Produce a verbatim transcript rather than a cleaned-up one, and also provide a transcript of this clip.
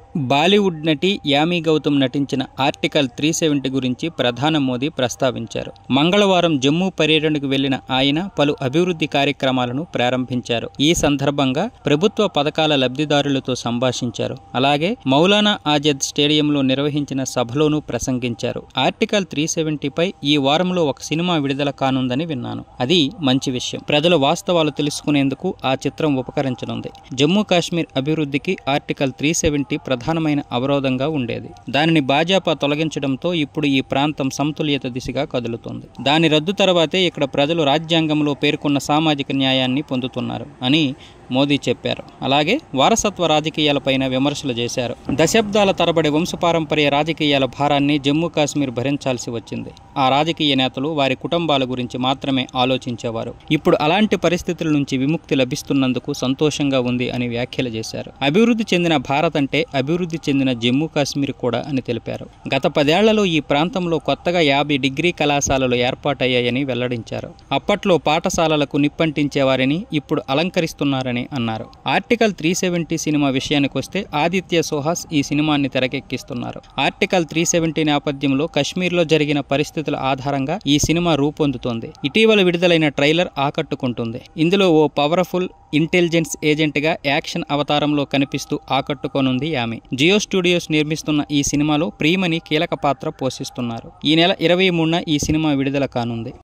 బాలీవుడ్ నటి యామీ గౌతమ్ నటించిన article three seventy గురించి ప్రధాని మోదీ ప్రస్తావించారు. మంగళవారం జమ్మూ పర్యటనకు వెళ్లిన ఆయన పలు అభివృద్ధి కార్యక్రమాలను ప్రారంభించారు. ఈ సందర్భంగా ప్రభుత్వ పథకాల లబ్ధిదారులతో సంభాషించారు. అలాగే మౌలానా ఆజాద్ స్టేడియంలో నిర్వహించిన సభలోనూ ప్రసంగించారు. ఆర్టికల్ త్రీ సెవెంటీపై ఈ వారంలో ఒక సినిమా విడుదల కానుందని విన్నాను. అది మంచి విషయం. ప్రజల వాస్తవాలు తెలుసుకునేందుకు ఆ చిత్రం ఉపకరించనుంది. జమ్మూ కాశ్మీర్ అభివృద్ధికి ఆర్టికల్ త్రీ సెవెంటీ ప్రధానమైన అవరోధంగా ఉండేది. దానిని భాజపా తొలగించడంతో ఇప్పుడు ఈ ప్రాంతం సమతుల్యత దిశగా కదులుతోంది. దాని రద్దు తర్వాతే ఇక్కడ ప్రజలు రాజ్యాంగంలో పేర్కొన్న సామాజిక న్యాయాన్ని పొందుతున్నారు అని మోదీ చెప్పారు. అలాగే వారసత్వ రాజకీయాలపైన విమర్శలు చేశారు. దశాబ్దాల తరబడి వంశపారంపర్య రాజకీయాల భారాన్ని జమ్మూ కాశ్మీర్ భరించాల్సి వచ్చింది. ఆ రాజకీయ నేతలు వారి కుటుంబాల గురించి మాత్రమే ఆలోచించేవారు. ఇప్పుడు అలాంటి పరిస్థితుల నుంచి విముక్తి లభిస్తున్నందుకు సంతోషంగా ఉంది అని వ్యాఖ్యలు చేశారు. అభివృద్ధి చెందిన భారత్ అంటే అభివృద్ధి చెందిన జమ్మూ కాశ్మీర్ కూడా అని తెలిపారు. గత పదేళ్లలో ఈ ప్రాంతంలో కొత్తగా యాభై డిగ్రీ కళాశాలలు ఏర్పాటయ్యాయని వెల్లడించారు. అప్పట్లో పాఠశాలలకు నిప్పంటించేవారని ఇప్పుడు అలంకరిస్తున్నారని అన్నారు. ఆర్టికల్ త్రీ సెవెంటీ సినిమా విషయానికి వస్తే ఆదిత్య సుహాస్ ఈ సినిమాని తెరకెక్కిస్తున్నారు. ఆర్టికల్ త్రీ సెవెంటీ నేపథ్యంలో కశ్మీర్లో జరిగిన పరిస్థితుల ఆధారంగా ఈ సినిమా రూపొందుతోంది. ఇటీవల విడుదలైన ట్రైలర్ ఆకట్టుకుంటుంది. ఇందులో ఓ పవర్ఫుల్ ఇంటెలిజెన్స్ ఏజెంట్ గా యాక్షన్ అవతారంలో కనిపిస్తూ ఆకట్టుకోనుంది ఆమె. జియో స్టూడియోస్ నిర్మిస్తున్న ఈ సినిమాలో ప్రియమణి కీలక పాత్ర పోషిస్తున్నారు. ఈ నెల ఇరవై మూడున ఈ సినిమా విడుదల కానుంది.